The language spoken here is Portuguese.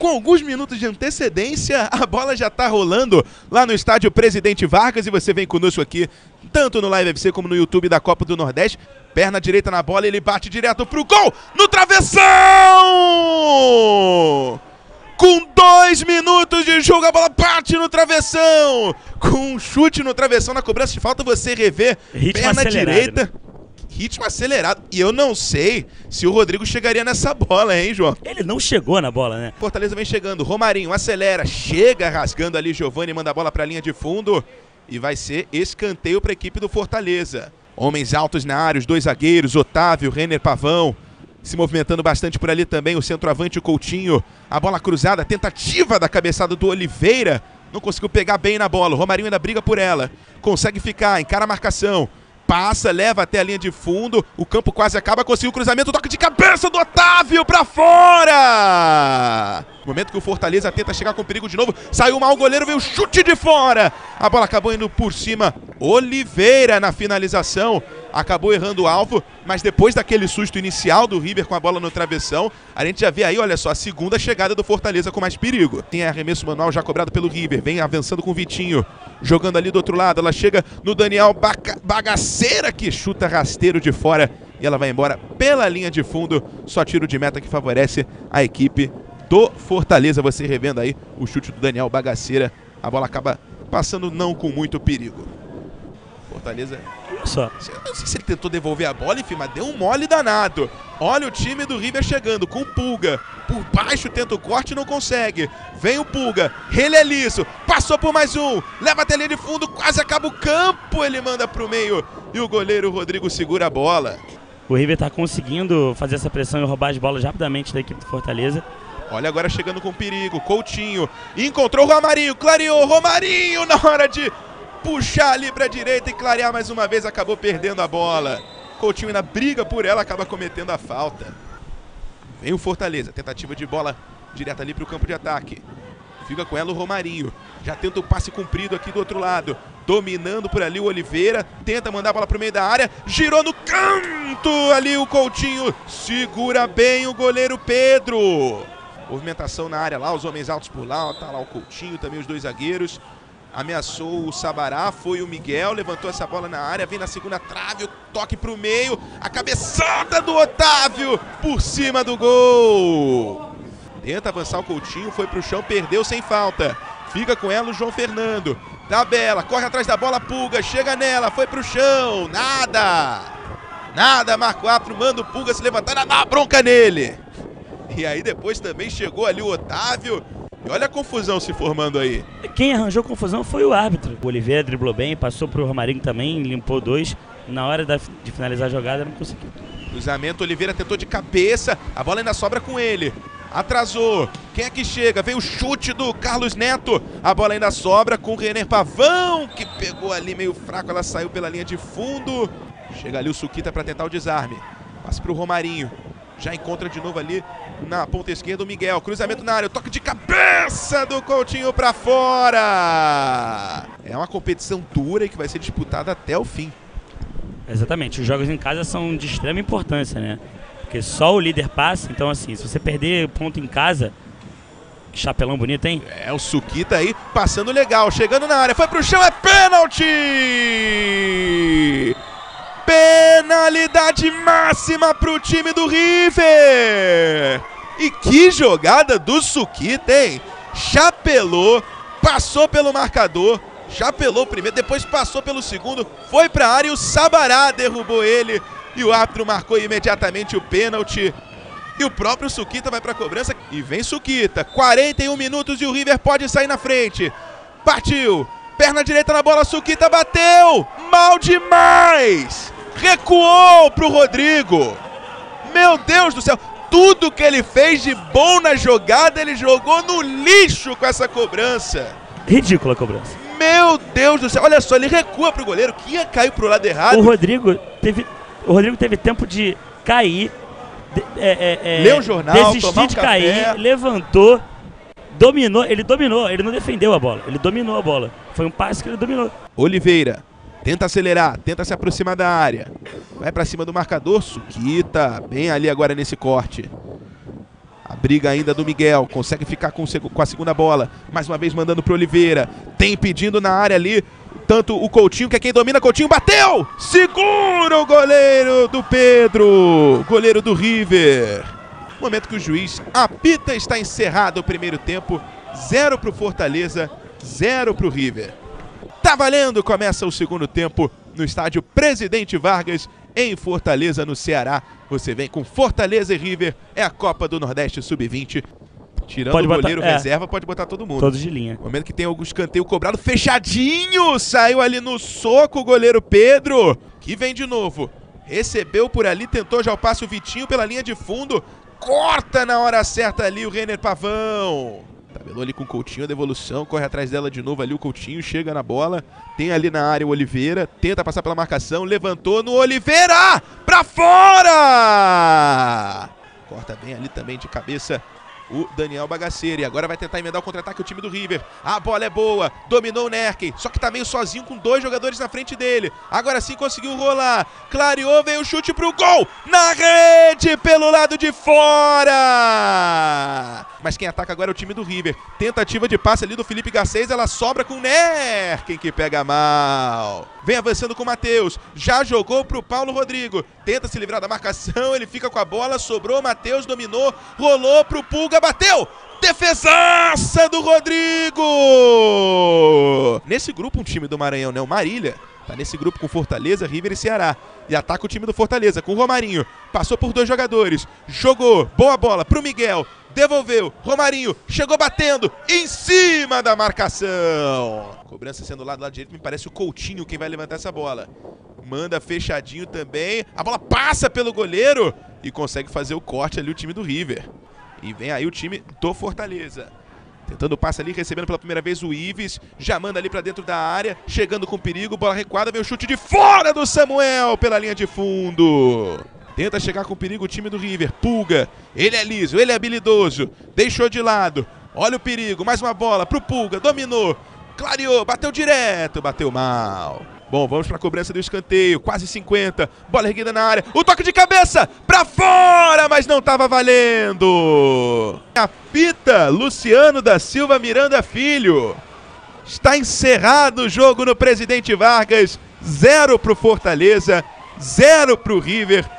com alguns minutos de antecedência, a bola já tá rolando lá no estádio Presidente Vargas e você vem conosco aqui, tanto no Live FC como no YouTube da Copa do Nordeste. Perna direita na bola, ele bate direto pro gol, no travessão! Com 2 minutos de jogo, a bola bate no travessão! Com um chute no travessão na cobrança de falta, você revê perna direita. Né? Ritmo acelerado. E eu não sei se o Rodrigo chegaria nessa bola, hein, João? Ele não chegou na bola, né? Fortaleza vem chegando. Romarinho acelera, chega rasgando ali. Giovani manda a bola para a linha de fundo. E vai ser escanteio para a equipe do Fortaleza. Homens altos na área, os 2 zagueiros, Otávio, Renner, Pavão. Se movimentando bastante por ali também o centroavante, o Coutinho. A bola cruzada, tentativa da cabeçada do Oliveira. Não conseguiu pegar bem na bola. O Romarinho ainda briga por ela. Consegue ficar, encara a marcação. Passa, leva até a linha de fundo, o campo quase acaba, conseguiu o cruzamento, toque de cabeça do Otávio pra fora! No momento que o Fortaleza tenta chegar com perigo de novo, saiu mal o goleiro, veio o chute de fora! A bola acabou indo por cima, Oliveira na finalização, acabou errando o alvo, mas depois daquele susto inicial do River com a bola no travessão, a gente já vê aí, olha só, a segunda chegada do Fortaleza com mais perigo. Tem arremesso manual já cobrado pelo River, vem avançando com o Vitinho, jogando ali do outro lado, ela chega no Daniel Bagaceira, que chuta rasteiro de fora e ela vai embora pela linha de fundo, só tiro de meta que favorece a equipe do Fortaleza. Você revendo aí o chute do Daniel Bagaceira, a bola acaba passando não com muito perigo. Fortaleza, só. Eu não sei se ele tentou devolver a bola, enfim, mas deu um mole danado. Olha o time do River chegando com o Pulga. Por baixo tenta o corte e não consegue. Vem o Pulga, ele é liso, passou por mais um, leva até a linha de fundo, quase acaba o campo, ele manda pro meio e o goleiro Rodrigo segura a bola. O River tá conseguindo fazer essa pressão e roubar as bolas rapidamente da equipe do Fortaleza. Olha agora chegando com perigo, Coutinho, encontrou o Romarinho, clareou, Romarinho na hora de puxar ali pra direita e clarear mais uma vez, acabou perdendo a bola. Coutinho ainda briga por ela, acaba cometendo a falta. Vem o Fortaleza, tentativa de bola direta ali pro campo de ataque. Fica com ela o Romarinho, já tenta o passe comprido aqui do outro lado. Dominando por ali o Oliveira, tenta mandar a bola pro meio da área, girou no canto ali o Coutinho, segura bem o goleiro Pedro. Movimentação na área lá, os homens altos por lá, tá lá o Coutinho, também os 2 zagueiros. Ameaçou o Sabará, foi o Miguel, levantou essa bola na área, vem na segunda trave, o toque pro meio, a cabeçada do Otávio por cima do gol. Tenta avançar o Coutinho, foi pro chão, perdeu sem falta. Fica com ela o João Fernando, tabela, corre atrás da bola, Pulga, chega nela, foi pro chão, nada, Marco Apro, manda o Pulga se levantar, dá uma bronca nele. E aí depois também chegou ali o Otávio. E olha a confusão se formando aí. Quem arranjou confusão foi o árbitro. O Oliveira driblou bem, passou pro Romarinho também, limpou 2. Na hora de finalizar a jogada, não conseguiu. Cruzamento, Oliveira tentou de cabeça, a bola ainda sobra com ele. Atrasou, quem é que chega? Veio o chute do Carlos Neto. A bola ainda sobra com o Renner Pavão, que pegou ali meio fraco, ela saiu pela linha de fundo. Chega ali o Suquita para tentar o desarme. Passa pro Romarinho. Já encontra de novo ali na ponta esquerda o Miguel. Cruzamento na área, toque de cabeça do Coutinho pra fora. É uma competição dura e que vai ser disputada até o fim. Exatamente, os jogos em casa são de extrema importância, né? Porque só o líder passa, então assim, se você perder ponto em casa, que chapelão bonito, hein? É, o Suquita aí passando legal, chegando na área, foi pro chão, é pênalti! Penalidade máxima pro time do River! E que jogada do Suquita, hein? Chapelou, passou pelo marcador, chapelou primeiro, depois passou pelo segundo, foi pra área e o Sabará derrubou ele. E o árbitro marcou imediatamente o pênalti. E o próprio Suquita vai pra cobrança. E vem Suquita, 41 minutos e o River pode sair na frente. Partiu, perna direita na bola, Suquita bateu, mal demais! Recuou pro Rodrigo. Meu Deus do céu, tudo que ele fez de bom na jogada, ele jogou no lixo com essa cobrança. Ridícula a cobrança. Meu Deus do céu, olha só, ele recua pro goleiro, que ia cair pro lado errado. O Rodrigo teve tempo de cair, ler o jornal, desistir de cair, levantou, dominou, ele não defendeu a bola, ele dominou a bola. Foi um passe que ele dominou. Oliveira tenta acelerar, tenta se aproximar da área. Vai pra cima do marcador, Suquita, bem ali agora nesse corte. A briga ainda do Miguel, consegue ficar com a segunda bola, mais uma vez mandando pro Oliveira, tem pedindo na área ali, tanto o Coutinho, que é quem domina, Coutinho bateu, segura o goleiro do Pedro, goleiro do River. Momento que o juiz apita, está encerrado o primeiro tempo, 0 pro Fortaleza, 0 pro River. Tá valendo, começa o segundo tempo no estádio Presidente Vargas, em Fortaleza, no Ceará. Você vem com Fortaleza e River, é a Copa do Nordeste Sub-20. Tirando o goleiro reserva, pode botar todo mundo. Todos de linha. Momento que tem algum escanteio cobrado, fechadinho, saiu ali no soco o goleiro Pedro, que vem de novo. Recebeu por ali, tentou já o passe o Vitinho pela linha de fundo, corta na hora certa ali o Renner Pavão. Tabelou ali com o Coutinho, a devolução, corre atrás dela de novo ali o Coutinho, chega na bola, tem ali na área o Oliveira, tenta passar pela marcação, levantou no Oliveira, pra fora! Corta bem ali também de cabeça o Daniel Bagaceira, e agora vai tentar emendar o contra-ataque o time do River. A bola é boa, dominou o Nerken, só que tá meio sozinho com 2 jogadores na frente dele. Agora sim conseguiu rolar, clareou, veio o chute pro gol, na rede pelo lado de fora! Mas quem ataca agora é o time do River. Tentativa de passe ali do Felipe Garcês, ela sobra com o Nerken, que pega mal. Vem avançando com o Matheus, já jogou pro Paulo Rodrigo, tenta se livrar da marcação, ele fica com a bola, sobrou, Matheus dominou, rolou pro Pulga, bateu! Defesaça do Rodrigo! Nesse grupo um time do Maranhão, né? O Marília tá nesse grupo com Fortaleza, River e Ceará. E ataca o time do Fortaleza com o Romarinho. Passou por 2 jogadores, jogou, boa bola pro Miguel, devolveu, Romarinho chegou batendo em cima da marcação. Cobrança sendo lá do lado direito, me parece o Coutinho quem vai levantar essa bola. Manda fechadinho também, a bola passa pelo goleiro e consegue fazer o corte ali o time do River. E vem aí o time do Fortaleza. Tentando o passe ali, recebendo pela primeira vez o Ives. Já manda ali pra dentro da área, chegando com perigo, bola recuada, vem o chute de fora do Samuel pela linha de fundo. Tenta chegar com perigo o time do River. Pulga, ele é liso, ele é habilidoso. Deixou de lado, olha o perigo, mais uma bola pro Pulga, dominou, clareou, bateu direto, bateu mal. Bom, vamos para a cobrança do escanteio, quase 50, bola erguida na área, o toque de cabeça, para fora, mas não estava valendo. Apita Luciano da Silva Miranda Filho. Está encerrado o jogo no Presidente Vargas, 0 para o Fortaleza, 0 para o River.